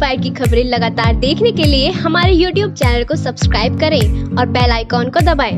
Inspire की खबरें लगातार देखने के लिए हमारे YouTube चैनल को सब्सक्राइब करें और बेल आइकॉन को दबाएं।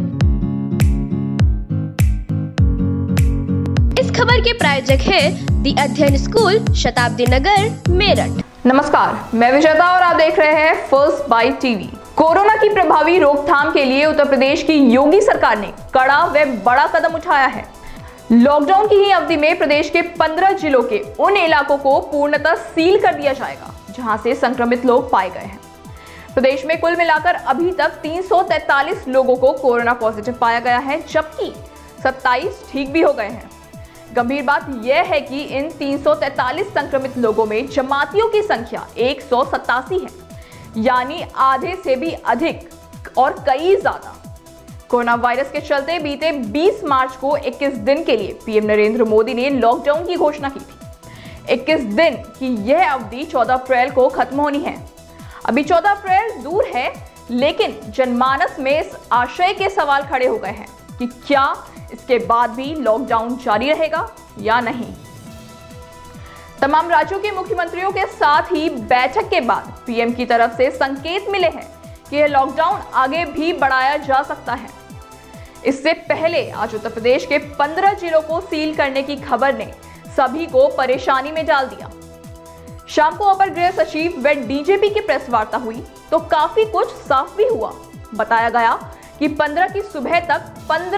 इस खबर के प्रायोजक है दी अध्ययन स्कूल, शताब्दी नगर, मेरठ। नमस्कार, मैं विजेता और आप देख रहे हैं फर्स्ट बाइट टीवी। कोरोना की प्रभावी रोकथाम के लिए उत्तर प्रदेश की योगी सरकार ने कड़ा व बड़ा कदम उठाया है। लॉकडाउन की ही अवधि में प्रदेश के 15 जिलों के उन इलाकों को पूर्णतः सील कर दिया जाएगा जहां से संक्रमित लोग पाए गए हैं। प्रदेश में कुल मिलाकर अभी तक 343 लोगों को कोरोना पॉजिटिव पाया गया है, जबकि 27 ठीक भी हो गए हैं। गंभीर बात यह है कि इन 343 संक्रमित लोगों में जमातियों की संख्या 187 है, यानी आधे से भी अधिक और कई ज्यादा। कोरोना वायरस के चलते बीते 20 मार्च को 21 दिन के लिए पीएम नरेंद्र मोदी ने लॉकडाउन की घोषणा की थी। 21 दिन की यह अवधि 14 अप्रैल को खत्म होनी है। अभी 14 अप्रैल दूर है, लेकिन जनमानस में इस आशय के सवाल खड़े हो गए हैं कि क्या इसके बाद भी लॉकडाउन जारी रहेगा या नहीं। तमाम राज्यों के मुख्यमंत्रियों के साथ ही बैठक के बाद पीएम की तरफ से संकेत मिले हैं कि यह लॉकडाउन आगे भी बढ़ाया जा सकता है। इससे पहले आज उत्तर प्रदेश के 15 जिलों को सील करने की खबर ने सभी को परेशानी में डाल दिया। शाम को अपर गृह सचिव व डीजीपी की प्रेस वार्ता हुई तो काफी कुछ साफ भी हुआ। बताया गया कि 15 की सुबह तक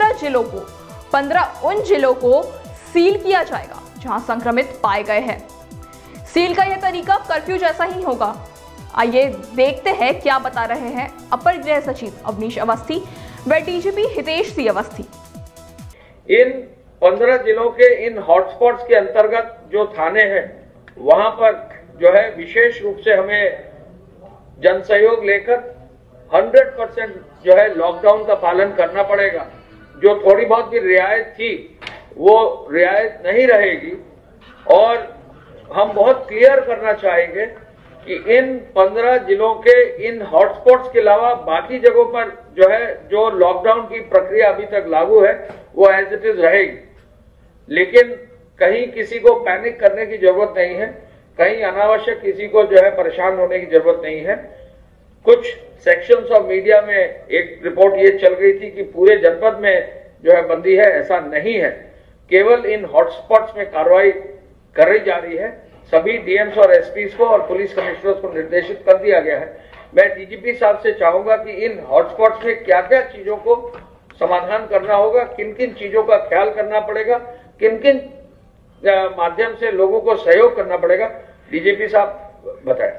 15 उन जिलों को सील किया जाएगा जहां संक्रमित पाए गए हैं। सील का यह तरीका कर्फ्यू जैसा ही होगा। आइए देखते हैं क्या बता रहे हैं अपर गृह सचिव अवनीश अवस्थी व डीजीपी हितेश सी अवस्थी। इन 15 जिलों के इन हॉटस्पॉट्स के अंतर्गत जो थाने हैं, वहां पर जो है विशेष रूप से हमें जन सहयोग लेकर 100% जो है लॉकडाउन का पालन करना पड़ेगा। जो थोड़ी बहुत भी रियायत थी वो रियायत नहीं रहेगी, और हम बहुत क्लियर करना चाहेंगे कि इन 15 जिलों के इन हॉटस्पॉट्स के अलावा बाकी जगहों पर जो है जो लॉकडाउन की प्रक्रिया अभी तक लागू है वो एज इट इज रहेगी। लेकिन कहीं किसी को पैनिक करने की जरूरत नहीं है, कहीं अनावश्यक किसी को जो है परेशान होने की जरूरत नहीं है। कुछ सेक्शंस ऑफ मीडिया में एक रिपोर्ट ये चल गई थी कि पूरे जनपद में जो है बंदी है, ऐसा नहीं है। केवल इन हॉटस्पॉट्स में कार्रवाई करी जा रही है। सभी डीएम्स और एसपीज को और पुलिस कमिश्नर्स को निर्देशित कर दिया गया है। मैं डीजीपी साहब से चाहूंगा कि इन हॉटस्पॉट्स में क्या क्या चीजों को समाधान करना होगा, किन किन चीजों का ख्याल करना पड़ेगा, किन किन माध्यम से लोगों को सहयोग करना पड़ेगा, डीजीपी साहब बताएं।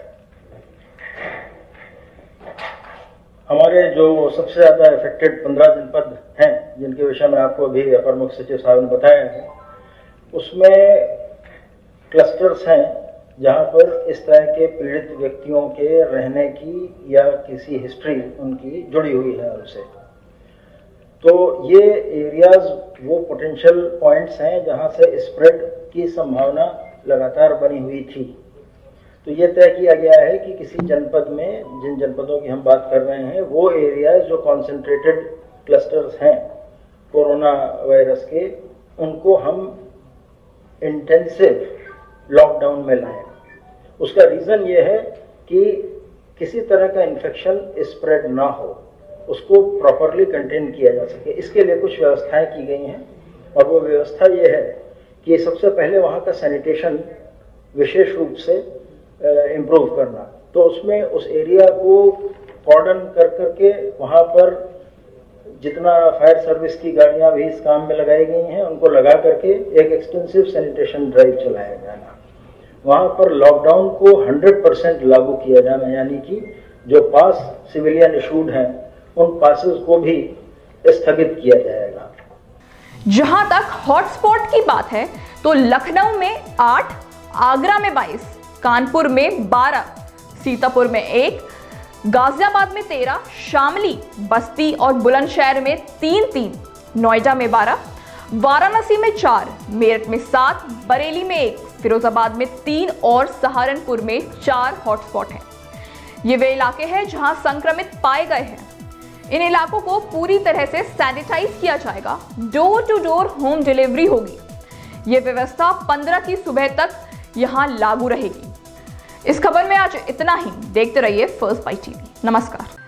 हमारे जो सबसे ज्यादा इफेक्टेड 15 जनपद हैं, जिनके विषय में आपको अभी अपर मुख्य सचिव साहब ने बताया है, उसमें क्लस्टर्स हैं जहां पर इस तरह के पीड़ित व्यक्तियों के रहने की या किसी हिस्ट्री उनकी जुड़ी हुई है उनसे। तो ये एरियाज वो पोटेंशियल पॉइंट्स हैं जहां से स्प्रेड की संभावना लगातार बनी हुई थी। तो ये तय किया गया है कि किसी जनपद में, जिन जनपदों की हम बात कर रहे हैं, वो एरियाज जो कॉन्सेंट्रेटेड क्लस्टर्स हैं कोरोना वायरस के, उनको हम इंटेंसिव लॉकडाउन में लाएं। उसका रीजन ये है कि किसी तरह का इन्फेक्शन स्प्रेड ना हो, उसको प्रॉपरली कंटेन किया जा सके। इसके लिए कुछ व्यवस्थाएं की गई हैं, और वो व्यवस्था ये है कि सबसे पहले वहाँ का सैनिटेशन विशेष रूप से इम्प्रूव करना। तो उसमें उस एरिया को कॉर्डन कर करके वहाँ पर जितना फायर सर्विस की गाड़ियां भी इस काम में लगाई गई हैं, उनको लगा करके एक एक्सटेंसिव सैनिटेशन ड्राइव चलाया जाना। वहां पर लॉकडाउन को 100% लागू किया जाना, यानी कि जो पास सिविलियन इशूड हैं उन पासेस को भी स्थगित किया जाएगा। जहां तक हॉटस्पॉट की बात है तो लखनऊ में 8, आगरा में 22, कानपुर में 12, सीतापुर में 1, गाजियाबाद में 13, शामली, बस्ती और बुलंदशहर में 3, नोएडा में 12, वाराणसी में 4, मेरठ में 7, बरेली में 1, फिरोजाबाद में 3 और सहारनपुर में 4 हॉटस्पॉट हैं। ये वे इलाके हैं जहां संक्रमित पाए गए हैं। इन इलाकों को पूरी तरह से सैनिटाइज किया जाएगा। Door to door home delivery होगी। ये व्यवस्था 15 की सुबह तक यहां लागू रहेगी। इस खबर में आज इतना ही। देखते रहिए फर्स्ट बाइट टीवी। नमस्कार।